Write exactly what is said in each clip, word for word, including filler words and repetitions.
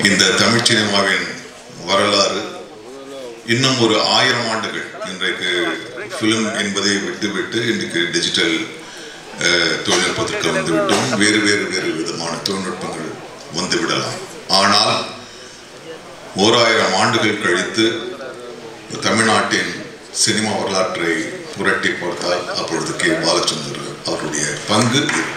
இந்த தமிழ் சினிமாவின் வரலாறு இன்னும் ஒரு ஆயிரம் ஆண்டுகள் இன்றைக்கு ஃபிலிம் என்பதை விட்டுவிட்டு இன்றைக்கு டிஜிட்டல் தொழில்நுட்பத்திற்கு வந்துவிட்டோம். வேறு வேறு வேறு விதமான தொழில்நுட்பங்கள் வந்துவிடலாம். ஆனால் ஓராயிரம் ஆண்டுகள் கழித்து தமிழ்நாட்டின் சினிமா வரலாற்றை புரட்டி பார்த்தால் அப்பொழுது கே பாலச்சந்தர் அவருடைய பங்கு.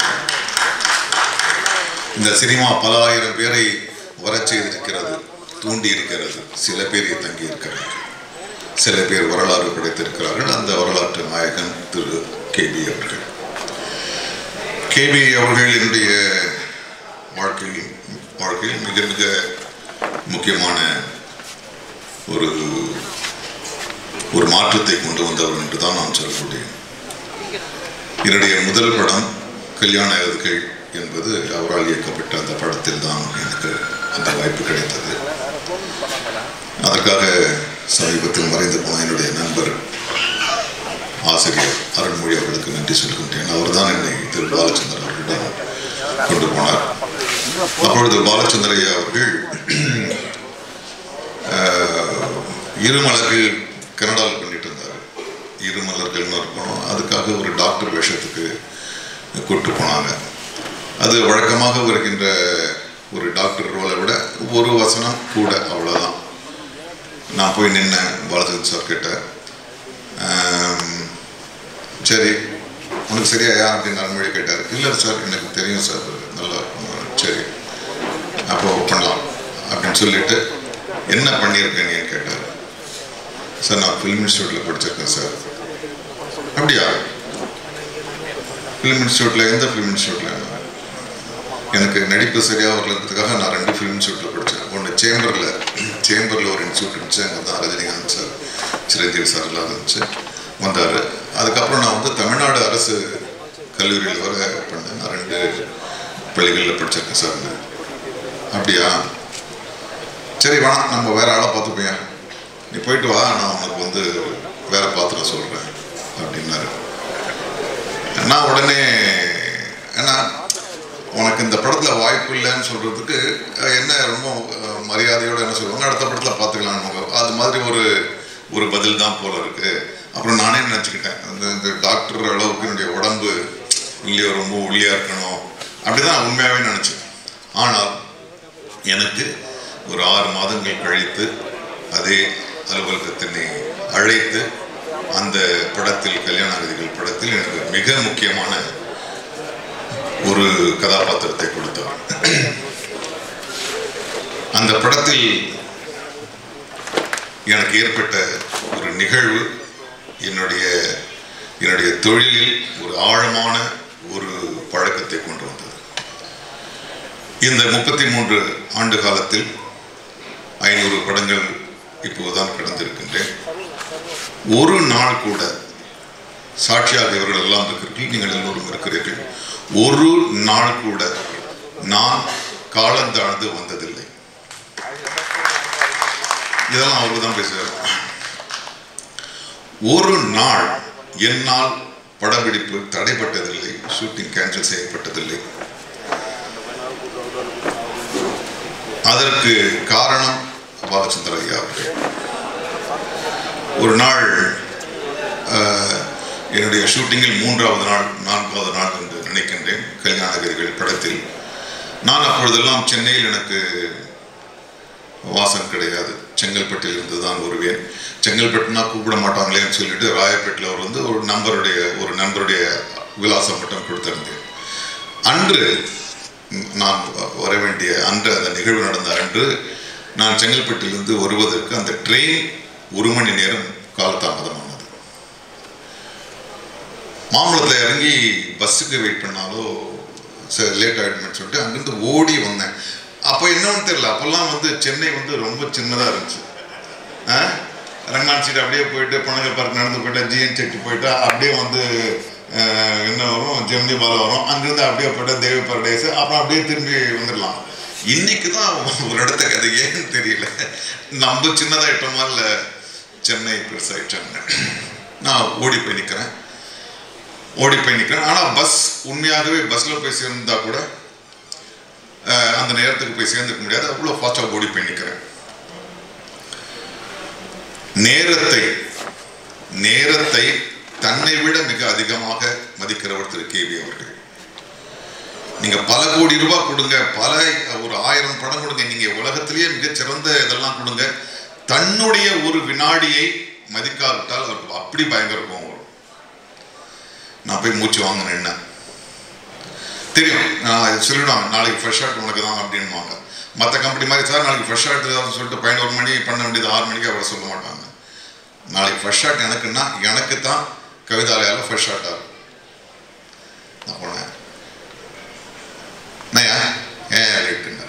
இந்த சினிமா பல ஆயிரம் பேரை வரச் செய்திருக்கிறது, தூண்டி இருக்கிறது. சில பேர் தங்கி இருக்கிறார்கள், சில பேர் வரலாறு படைத்திருக்கிறார்கள். அந்த வரலாற்று நாயகன் திரு கேபி அவர்கள். கேபி அவர்கள் என்னுடைய வாழ்க்கையில் வாழ்க்கையில் மிக மிக முக்கியமான ஒரு ஒரு மாற்றத்தை கொண்டு வந்தவர் என்று தான் நான் சொல்ல முடியும். என்னுடைய முதல் படம் கல்யாண அழகுகள் என்பது அவரால் இயக்கப்பட்ட அந்த படத்தில் தான் எனக்கு அந்த வாய்ப்பு கிடைத்தது. அதற்காக சமீபத்தில் மறைந்து போன என்னுடைய நண்பர் ஆசிரியர் அருண்மொழி அவர்களுக்கு நன்றி சொல்கின்றேன். அவர் தான் என்னை திரு பாலச்சந்தர் அவர்களிடம் கொண்டு போனார். அப்பொழுது பாலச்சந்திரையா அவர்கள் இருமலர்கள் கனடாவில் பண்ணிட்டு இருந்தார். இருமலர்கள்னு இருக்கணும், அதுக்காக ஒரு டாக்டர் வேஷத்துக்கு கூட்டு போனாங்க. அது வழக்கமாக வருகின்ற ஒரு டாக்டர் ரோலை விட ஒரு வசனம் கூட, அவ்வளோதான். நான் போய் நின்னேன் பாலச்சந்தர் சார் கிட்ட. சரி உனக்கு சரியா அப்படின்னு அருண்மொழி கேட்டார். இல்லை சார் எனக்கு தெரியும் சார், நல்லா சரி அப்போ பண்ணலாம் அப்படின்னு சொல்லிட்டு என்ன பண்ணியிருக்கேன்னு கேட்டார். சார் நான் ஃபிலிம் இன்ஸ்டியூட்டில் படிச்சிருக்கேன் சார். அப்படியா? ஃபிலிம் இன்ஸ்டியூட்டில் எந்த ஃபிலிம் இன்ஸ்டியூட்டில்? எனக்கு நடிப்பு சரியாக வரலன்றதுக்காக நான் ரெண்டு ஃபிலிம் இன்ஸ்டியூட்டில் படித்தேன். ஒன்று சேம்பரில் சேம்பரில் ஒரு இன்ஸ்டியூட் இருந்துச்சு, அங்கே தான் ரஜினிகாந்த் சார், சிரஞ்சீவி சார் எல்லாம் இருந்துச்சு, வந்தார். அதுக்கப்புறம் நான் வந்து தமிழ்நாடு அரசு கல்லூரியில் வர பண்ணேன். நான் ரெண்டு பள்ளிகளில் படிச்சிருக்கேன் சார். அப்படியா? சரி வேணாம், நம்ம வேறு ஆளாக பார்த்துப்போயா, நீ போயிட்டு வா, நான் உனக்கு வந்து வேறு பாத்திரம் சொல்கிறேன் அப்படின்னாரு. நான் உடனே ஏன்னா உனக்கு இந்த படத்தில் வாய்ப்பு இல்லைன்னு சொல்கிறதுக்கு என்ன ரொம்ப மரியாதையோடு என்ன சொல்லுவாங்க, அடுத்த படத்தில் பார்த்துக்கலாம், அது மாதிரி ஒரு ஒரு பதில் தான் போல இருக்குது. அப்புறம் நானே நினச்சிக்கிட்டேன், அந்த இந்த டாக்டர் அளவுக்கு என்னுடைய உடம்பு இல்லையோ ரொம்ப ஒல்லியாக இருக்கணும் அப்படி தான் உண்மையாகவே நினச்சேன். ஆனால் எனக்கு ஒரு ஆறு மாதங்கள் கழித்து அதே அலுவலகத்தினை அழைத்து அந்த படத்தில் கல்யாண அகதிகள் படத்தில் எனக்கு மிக முக்கியமான ஒரு கதாபாத்திரத்தை கொடுத்தார். அந்த படத்தில் எனக்கு ஏற்பட்ட ஒரு நிகழ்வு என்னுடைய என்னுடைய தொழிலில் ஒரு ஆழமான ஒரு பழக்கத்தை கொண்டு வந்தது. இந்த முப்பத்தி மூன்று ஆண்டு காலத்தில் ஐநூறு படங்கள் இப்போதுதான் கடந்திருக்கின்றேன். ஒரு நாள் கூட சாட்சியாக இவர்கள் எல்லாம் இருக்கிறீர்கள், நீங்கள் எல்லோரும் இருக்கிறீர்கள், ஒரு நாள் கூட நான் காலந்தாழ்ந்து வந்ததில்லை. இதெல்லாம் அவரு தான் பேசுவார். ஒரு நாள் என்னால் படப்பிடிப்பு தடைப்பட்டதில்லை, ஷூட்டிங் கேன்சல் செய்யப்பட்டதில்லை. அதற்கு காரணம் பாலச்சந்தர் ஐயா அவர்கள். ஒரு நாள் என்னுடைய ஷூட்டிங்கில் மூன்றாவது நாள் நான்காவது நாள் என்று நினைக்கின்றேன் கல்யாண அகதிகள் படத்தில். நான் அப்பொழுதெல்லாம் சென்னையில் எனக்கு வாசம் கிடையாது, செங்கல்பட்டில் இருந்து தான் வருவேன். செங்கல்பட்டுனா கூப்பிட மாட்டாங்களேன்னு சொல்லிட்டு ராயப்பேட்டில் அவர் வந்து ஒரு நம்பருடைய ஒரு நண்பருடைய விலாசம் மட்டும் கொடுத்திருந்தேன். அன்று நான் வர வேண்டிய அன்று அந்த நிகழ்வு நடந்த அன்று நான் செங்கல்பட்டிலிருந்து வருவதற்கு அந்த ட்ரெயின் ஒரு மணி நேரம் காலதாமதமானது. மாம்பழத்தில் இறங்கி பஸ்ஸுக்கு வெயிட் பண்ணாலோ சரி லேட் ஆகிடுமென்னு சொல்லிட்டு அங்கேருந்து ஓடி வந்தேன். அப்போ என்னன்னு தெரியல, அப்போல்லாம் வந்து சென்னை வந்து ரொம்ப சின்னதாக இருந்துச்சு. ரங்கான் சீட் அப்படியே போயிட்டு பனங்க பார்க் நடந்து போயிட்டா, ஜிஎன் செட்டி போயிட்டா அப்படியே வந்து என்ன வரும், ஜெமினி பாலம் வரும், அங்கேருந்து அப்படியே போயிட்டா தேவி பரடைஸ், அப்புறம் அப்படியே திரும்பி வந்துடலாம். இன்னைக்கு தான் ஒரு இடத்த கதை ஏன்னு தெரியல, நம்ம சின்னதாகிட்டோமா இல்லை சென்னை பெருசாகிட்டாங்க. நான் ஓடி போய் நிற்கிறேன் ஓடி போய் நிற்கிறேன் ஆனால் பஸ் உண்மையாகவே பஸ்ஸில் போய் சேர்ந்தா கூட அந்த நேரத்துக்கு போய் சேர்ந்துக்க முடியாது, அவ்வளோ ஃபாஸ்ட்டாக ஓடி போய் நிற்கிறேன். நேரத்தை நேரத்தை தன்னை விட மிக அதிகமாக மதிக்கிறவர் திரு கே வி அவர்கள். நீங்க பல கோடி ரூபாய் கொடுங்க, பல ஒரு ஆயிரம் படம் கொடுங்க, நீங்க உலகத்திலேயே மிகச்சிறந்த இதெல்லாம் கொடுங்க, தன்னுடைய ஒரு வினாடியை மதிக்காவிட்டால் அவருக்கு அப்படி பயங்கர கோவம் வரும். நான் போய் மூச்சு வாங்கினேன், என்ன தெரியும், நான் சொல்லிடுவாங்க நாளைக்கு ஃப்ரெஷ் ஷாட் உனக்கு தான் அப்படின்வாங்க. மற்ற கம்பெனி மாதிரி சார் நாளைக்கு ஃப்ரெஷ் ஷாட் சொல்லிட்டு பதினோரு மணி பண்ண வேண்டியது ஆறு மணிக்கு அவரை சொல்ல மாட்டாங்க. நாளைக்கு ஃப்ரெஷ் ஷாட் எனக்குன்னா எனக்கு தான் கவிதாலயால் ஃப்ரெஷ் ஷாட் ஆகும். நான் போனேன், ஏன் ஏன் லேட்டுங்க,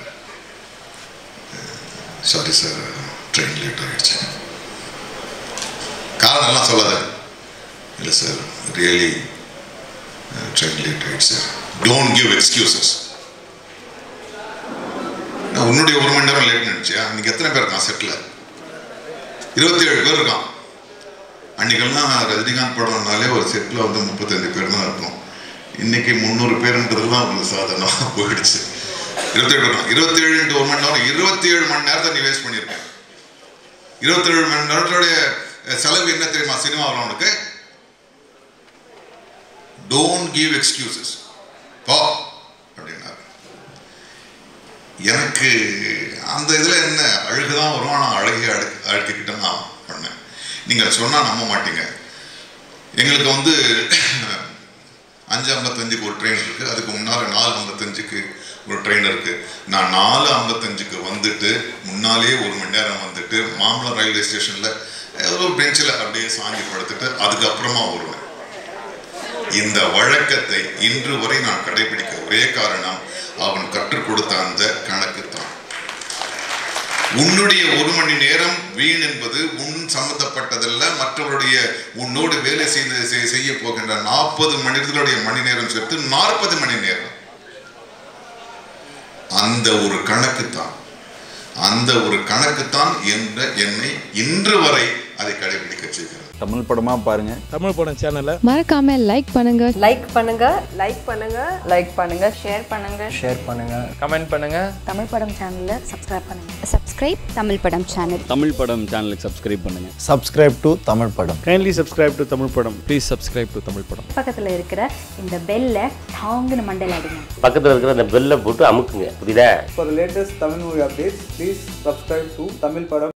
சாரி சார் ட்ரெயின் லேட் ஆகிடுச்சு, காரணம்லாம் சொல்லாத. இல்லை சார் ரியலி ட்ரெயின் லேட் ஆகிடுச்சு சார், டோன்ட் கிவ் எக்ஸ்கியூசஸ். நான் உன்னுடைய ஒரு மணி நேரம் லேட் நினைச்சியா, இன்னைக்கு எத்தனை பேர் இருக்கான் செட்டில்? இருபத்தி ஏழு பேர் இருக்கான். அன்னைக்கெல்லாம் ரஜினிகாந்த் படம்னாலே ஒரு செட்டில் வந்து முப்பத்தஞ்சு பேர் தான் இருக்கும். இன்னைக்கு முந்நூறு பேருன்றதுலாம் ஒரு சாதனமாக போயிடுச்சு. இருபத்தி ஏழு இருக்கும், இருபத்தி ஏழு இன்ட்டு ஒரு மணி நேரம், இருபத்தி ஏழு மணி நேரத்தை நீ வேஸ்ட் பண்ணியிருக்கேன். இருபத்தி ஏழு மணி நேரத்தோடைய செலவு என்ன தெரியுமா சினிமாவில் உனக்கு? டோன்ட் கிவ் எக்ஸ்கியூசஸ் பா அப்படின்னாரு. எனக்கு அந்த இதில் என்ன அழுகுதான் வரும், நான் அழகே அழு அழுத்திக்கிட்டு நான் பண்ணேன். நீங்கள் சொன்னால் நம்ப மாட்டீங்க, எங்களுக்கு வந்து அஞ்சு ஐம்பத்தஞ்சுக்கு ஒரு ட்ரெயின் இருக்குது, அதுக்கு முன்னால் நாலு ஐம்பத்தஞ்சுக்கு ஒரு ட்ரெயின் இருக்குது. நான் நாலு ஐம்பத்தஞ்சுக்கு வந்துட்டு முன்னாலே ஒரு மணி நேரம் வந்துட்டு மாம்பழம் ரயில்வே ஸ்டேஷனில் ஒரு பெஞ்சில் அப்படியே சாங்கி படுத்துட்டு அதுக்கப்புறமா வருவேன். இந்த வழக்கத்தை இன்று வரை நான் கடைபிடிக்க ஒரே காரணம் அவன் கற்றுக் கொடுத்த அந்த கணக்கு தான். உன்னுடைய ஒரு மணி நேரம் வீண் என்பது உன் சம்பந்தப்பட்டதல்ல, மற்றவருடைய உன்னோடு வேலை செய்து செய்ய போகின்ற நாற்பது மனிதர்களுடைய மணி நேரம் சேர்த்து நாற்பது மணி நேரம். அந்த ஒரு கணக்கு தான் அந்த ஒரு கணக்கு தான் என்ற என்னை இன்று வரை அதை கடைபிடிக்க செய்கிறது. தமிழ் படமா பாருங்க, தமிழ் படம் சேனலை மறக்காம லைக் பண்ணுங்க லைக் பண்ணுங்க லைக் பண்ணுங்க லைக் பண்ணுங்க, ஷேர் பண்ணுங்க, ஷேர் பண்ணுங்க, கமெண்ட் பண்ணுங்க. தமிழ் படம் சேனலை சப்ஸ்கிரைப் பண்ணுங்க. சப்ஸ்கிரைப் தமிழ் படம் சேனல். தமிழ் படம் சேனலுக்கு சப்ஸ்கிரைப் பண்ணுங்க. சப்ஸ்கிரைப் டு தமிழ் படம். கைண்ட்லி சப்ஸ்கிரைப் டு தமிழ் படம். ப்ளீஸ் சப்ஸ்கிரைப் டு தமிழ் படம். பக்கத்தில் இருக்கிற இந்த பெல்லை டாங்குன்னு மண்டையில் அடிங்க. பக்கத்தில் இருக்கிற அந்த பெல்லை போட்டு அமுக்குங்க, புரியுதா? For the latest Tamil movie updates, please subscribe to Tamil Padam.